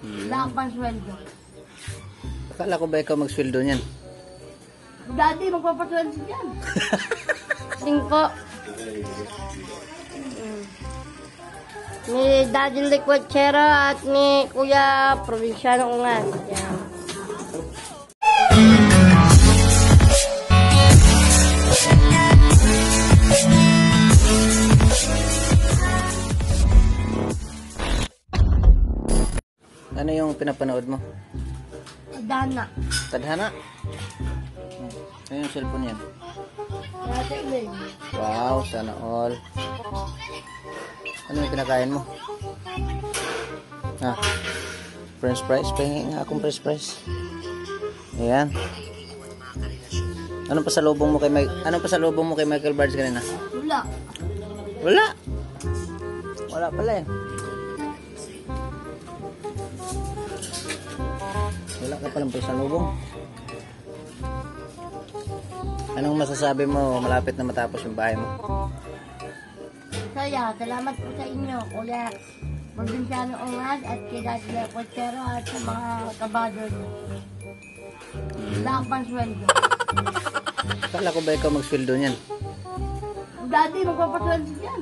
Wala ka pang sweldo. Akala ko ba ikaw magsweldo niyan? Daddy, magpapasweldo dyan. Ting po. Ni Daddy Liquidchero at ni Kuya Provinciano Ungas. Yan. Ano yung pinapanood mo? Dana. Tadhana? Ano yung cellphone yan? Dati din. Wow, sana all. Ano yung kinakain mo? Ha? French fries? Pahingi nga akong french fries. Ayan. Anong pasalubong mo kay Michael Barnes kanina? Wala. Wala. Wala pala eh. Wala ka palang pasalubong. Anong masasabi mo malapit na matapos yung bahay mo? Saya, salamat po sa inyo, Kuya Provinciano Ungas at kay Daddy Liquidchero at sa mga kabado niyo. Wala ka pang sweldo. Akala ko ba ikaw magsweldo niyan? Daddy, magpapasweldo dyan.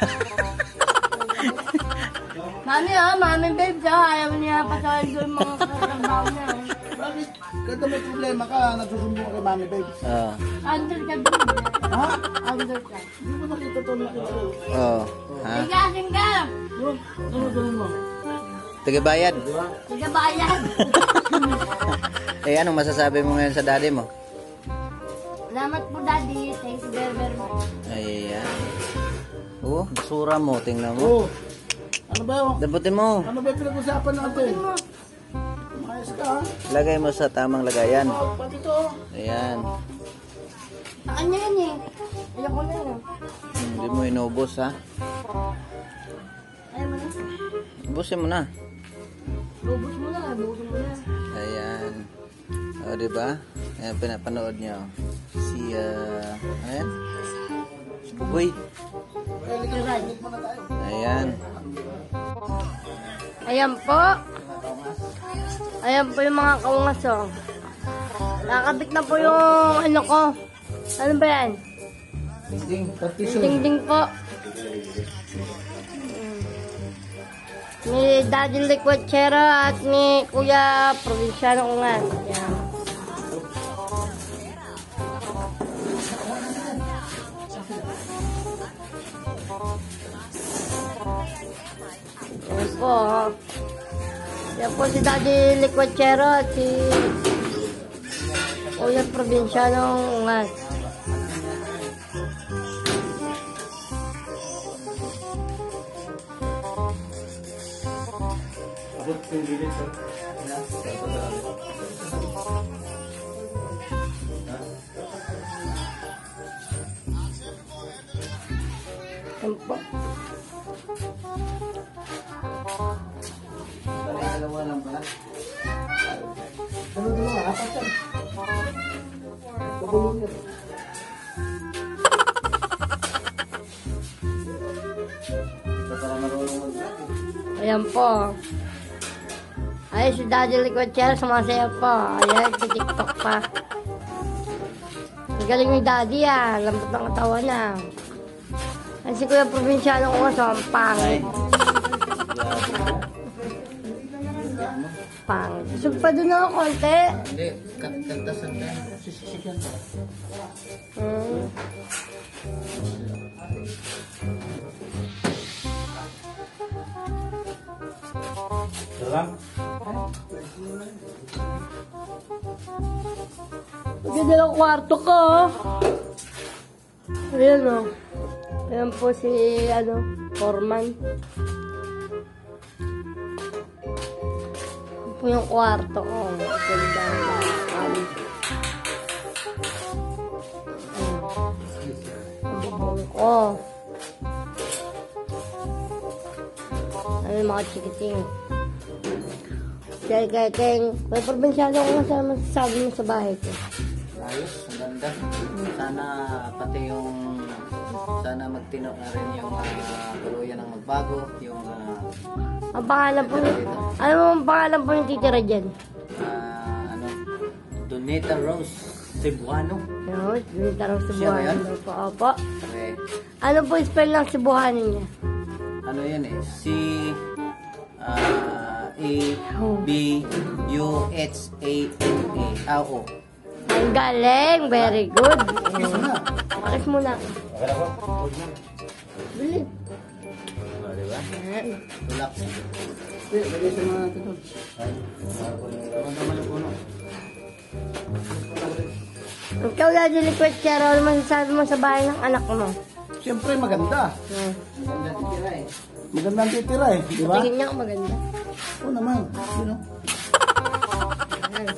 Mami babes, ayaw niya pasweldo yung mga katrabaho niya. Bakit? Kada may problema ka, nagsusumbong ka kay Mami Babes. Oo. Under ka din. Ha? Under ka. Hindi ko nakita ito, nakita ko. Oo. Ha? Tigasin ka! Ano gawin mo? Tagabayad. Tigabayan! Eh, anong masasabi mo ngayon sa daddy mo? Salamat po, Daddy. Thank you very much. Ayan. Oh, basura mo. Tingnan mo. Oo. Ano ba yun? Dabutin mo. Ano ba yung pinag-usapan natin? Mayos ka ha? Lagay mo sa tamang lagayan. Pati ito. Ayan. Sa kanya yan eh. Ayoko na yun. Hindi mo inubos ha. Ayaw mo na. Ubusin mo na. Bubos mo na. Bubos mo na. Ayan. O, diba? Ayan, pinapanood nyo. Si, ayan. Si Bugoy. Ayan. Ayan po. Ayan po yung mga kaungas oh. Nakakabit na po yung ano ko. Ano ba yan? Ding-ding po. Ni Daddy Liquidchero at ni Kuya Provinciano Ungas. Yan. Yan po. Yan po si Daddy Liquidchero at si Kuya Provinciano Ungas. Yan po. Dalawa lang ba? Dalawa, apat yan. Pagulong yan. Para marunong mag-vlog. Ayan po. Ay, si Daddy Liquidchero sumasaya po. Ayan, si TikTok pa. Ang galing ni Daddy ah. Lambot ng katawan na. Ay, si Kuya Provinciano ko sa pangit. Pangit. Susog pa doon ako konti. Hindi, kantasan na. Sisigan. Salam. Ganda ng kwarto ko. Ayan o. Ayan po si, Foreman. Ayan po yung kwarto ko. Ganda. Ang bubong ko. Ano yung mga chikiting. Kaya may probinsyano ko na sa masasabi mo sa bahay ko. Ayos, ang ganda. Sana pati sana magtino na rin yung tuluyan ng magbago, yung Ang pangalan po, ano ang pangalan po yung titira dyan? Ano? Doneta Rose Cebuano. No, titira ng Siya ba yan? Cebuano po. Opo. Okay. Ano po yung spell ng Cebuano niya? Ano yan eh? C-A-B-U-H-A-N-A. O. Ang galing, very good. Kiss na. Paris muna. Bili. Diba? Ayan. Relax. Lagay sa mga natin doon. Tama yung puno. Ikaw, Daddy Liquid, Chero, ano masasabi mo sa bahay ng anak mo? Siyempre maganda. Hmm. Maganda titira eh. Maganda ang titira eh. Di ba? Tingin niya ako maganda. Oo naman. Sino? Ayan.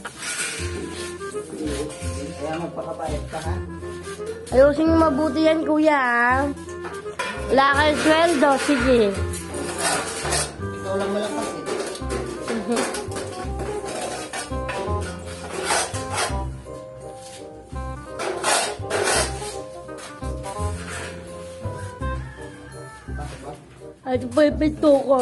Kaya magpakabait ka ha. Ayusin mo mabuti yan, kuya. Ha? Wala kang sweldo, sige. Ikaw lang malakas eh. At pipito ko.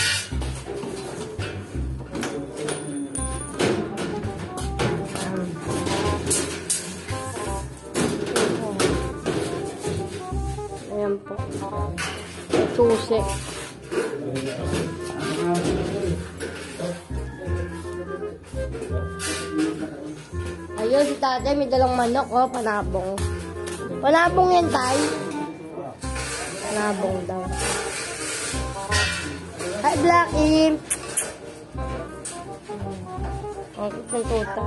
Ayan po. Susi. Ayun, si tatay may dalang manok, oh, panabong. Panabong yan, tay. Panabong daw. Hi, Blackie! Ang cute ng tuta.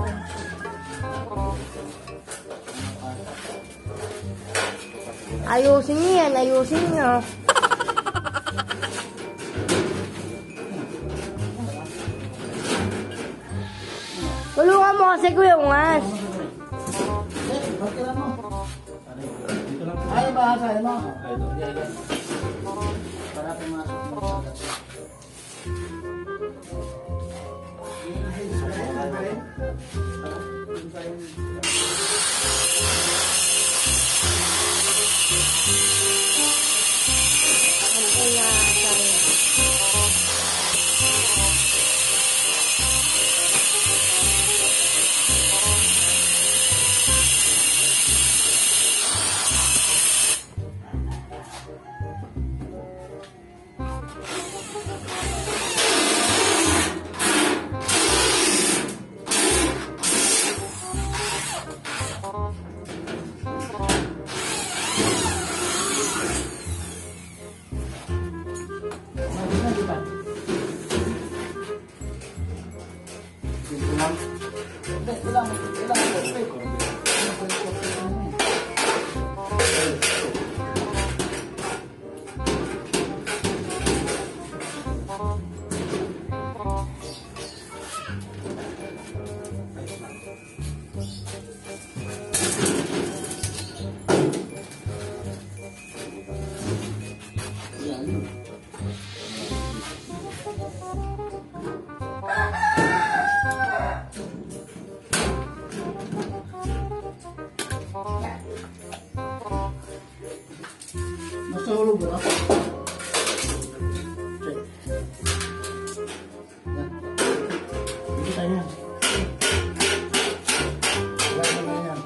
Ayusin niyo yan, ayusin niyo. Tulungan mo kasi Kuya Ungas. Ay, bahasa mo. Para pumasok mo sa agad. Ano na, sorry. Nasa hulog ba? Hindi tayo yan. Wala na yan.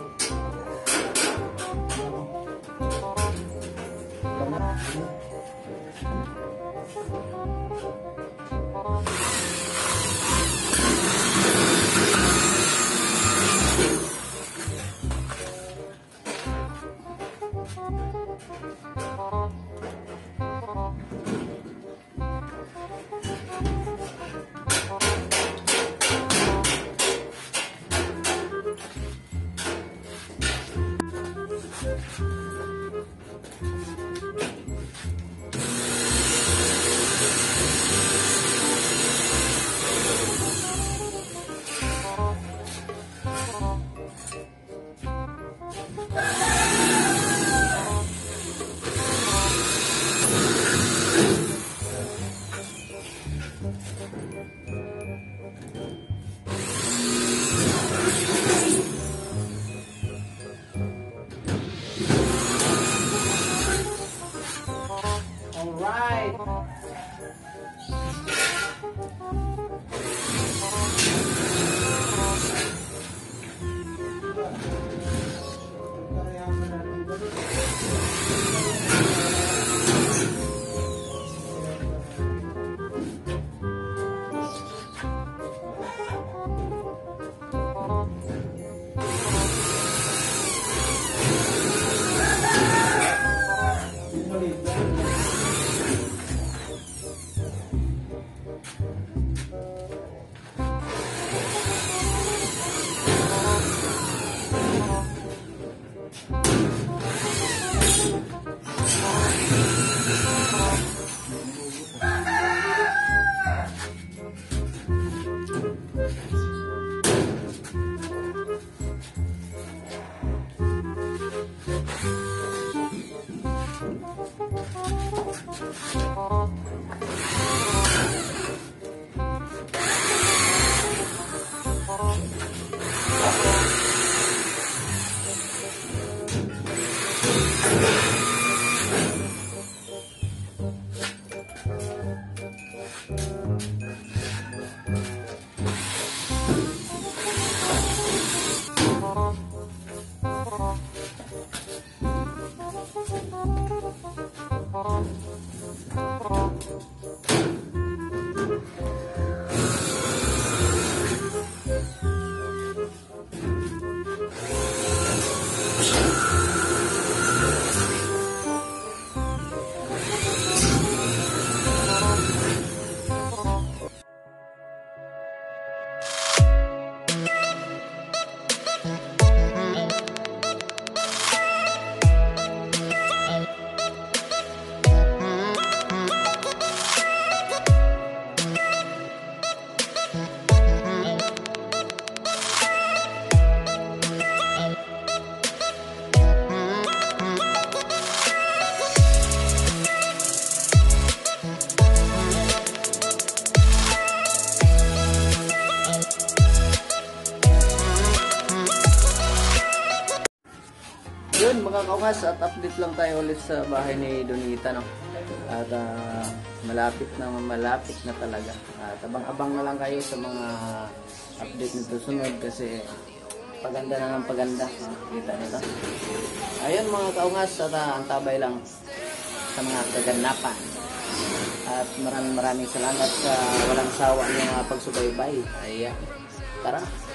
Yun mga kaungas, at update lang tayo ulit sa bahay ni Donita, no? At malapit na talaga. At abang-abang na lang kayo sa mga update nito sunod kasi paganda na ng paganda. Kita nito. Ayun mga kaungas, at antabay lang sa mga kaganapan. At maraming salamat sa walang sawa ng mga pagsubaybay. Ayan. Tara.